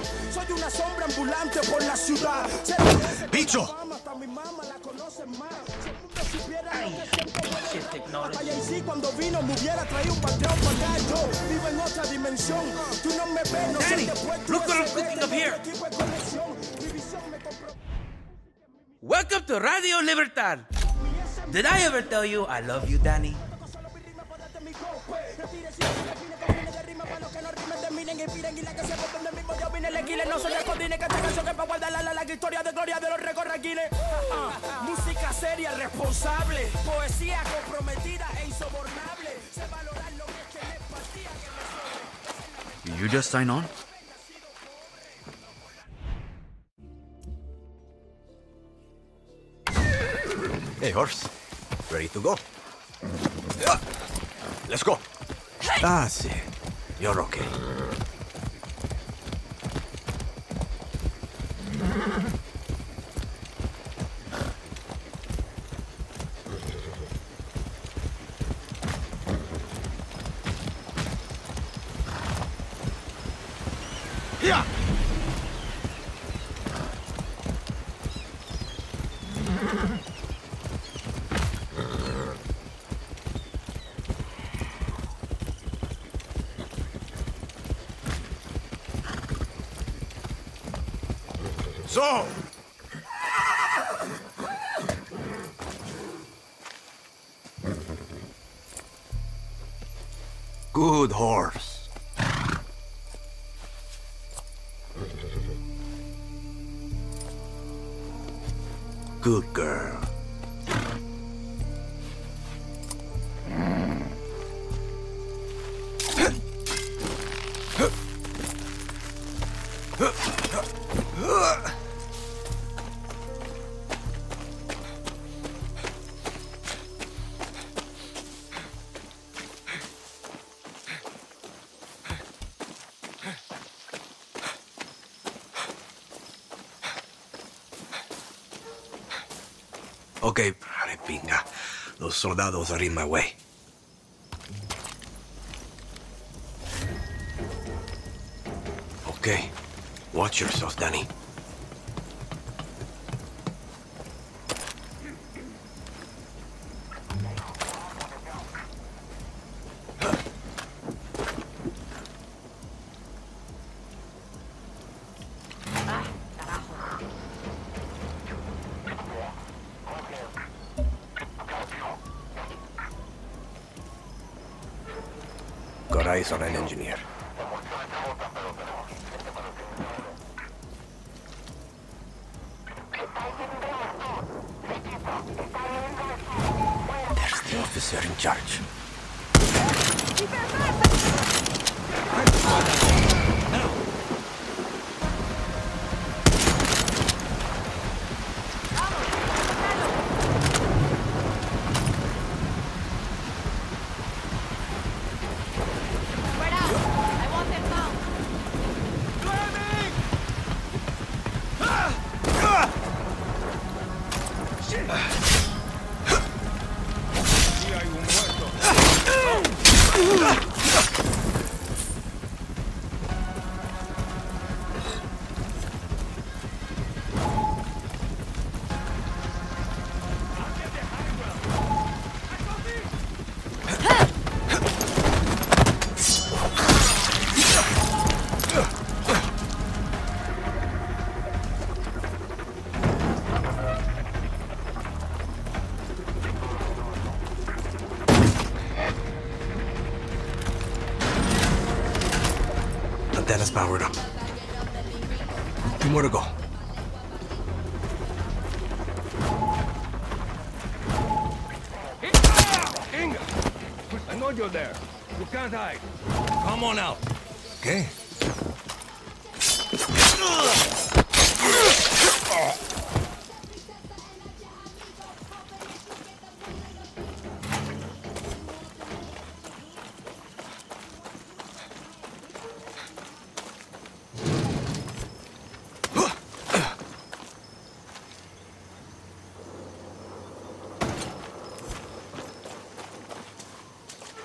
Soy una sombra ambulante por la ciudad. ¡Bicho! Sí, cuando vino me hubiera traído un patrón para acá. Yo vivo en otra dimensión. Tú no me ves, no sé Danny, después. look what I'm cooking up here. Welcome to Radio Libertad. Did I ever tell you I love you, Danny? No soy el codine que esta canción es para guardar la historia de gloria de los recorraquiles. Música seria, responsable, poesía comprometida e insobornable. Sé valorar lo que es tener empatía que me sobre. You just sign on? Hey, horse. Ready to go? Yeah. Let's go. Ah, sí. You're okay. Yeah. So. Good horse. Good girl. Okay, pinga. Los soldados are in my way. Okay. Watch yourself, Danny. Got eyes on an engineer. There's the officer in charge. Antenna's powered up. 2 more to go. Inga! I know you're there. You can't hide. Come on out. Okay.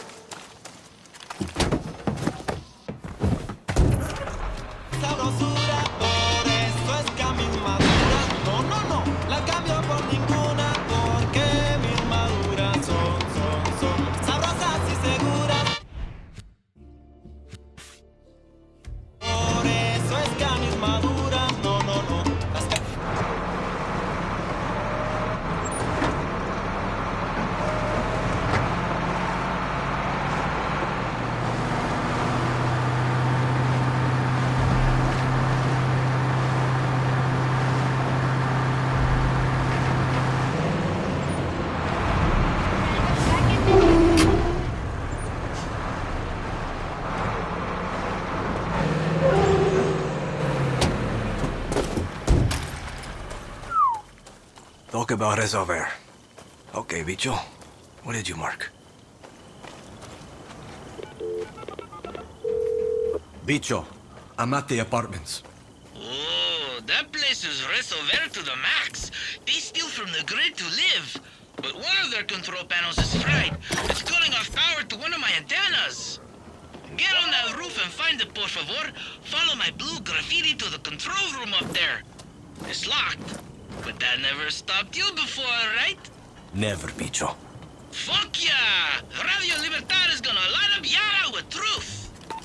Sabrosura. Talk about resolver. Okay, bicho. What did you mark? Bicho, I'm at the apartments. Oh, that place is resolver to the max. They steal from the grid to live. But one of their control panels is fried. It's cutting off power to one of my antennas. Get on that roof and find it, por favor. Follow my blue graffiti to the control room up there. It's locked. But that never stopped you before, right? Never, bicho. Fuck yeah! Radio Libertad is gonna light up Yara with truth!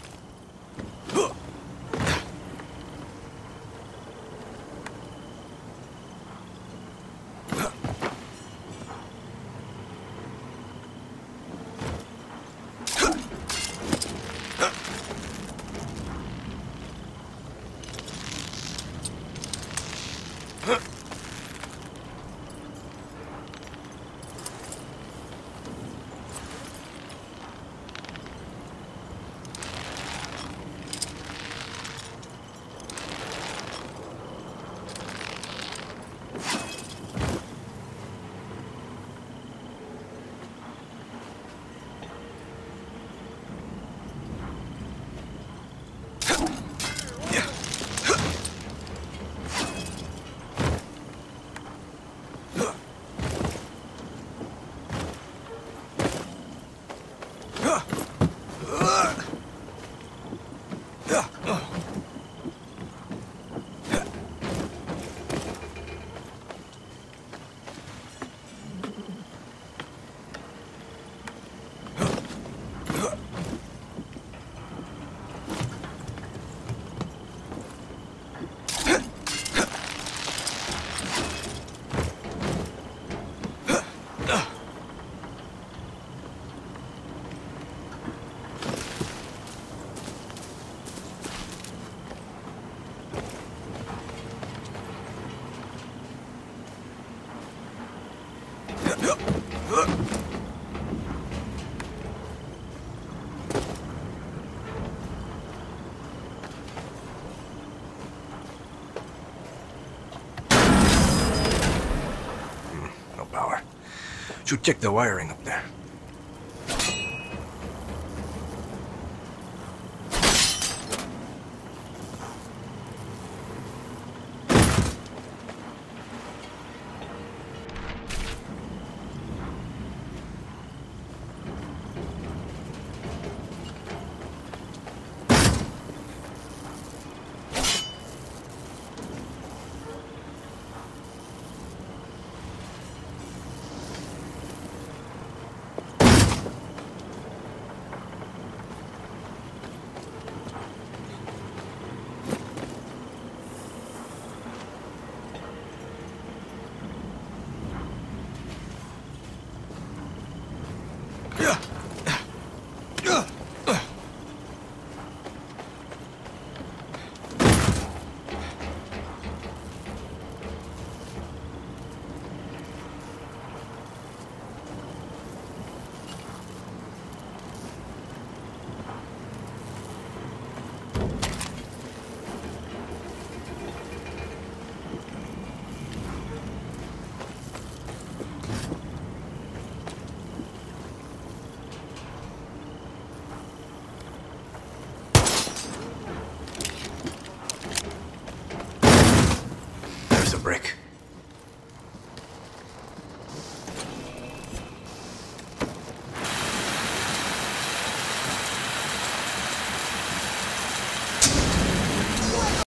No power. Should check the wiring up there. There's a brick.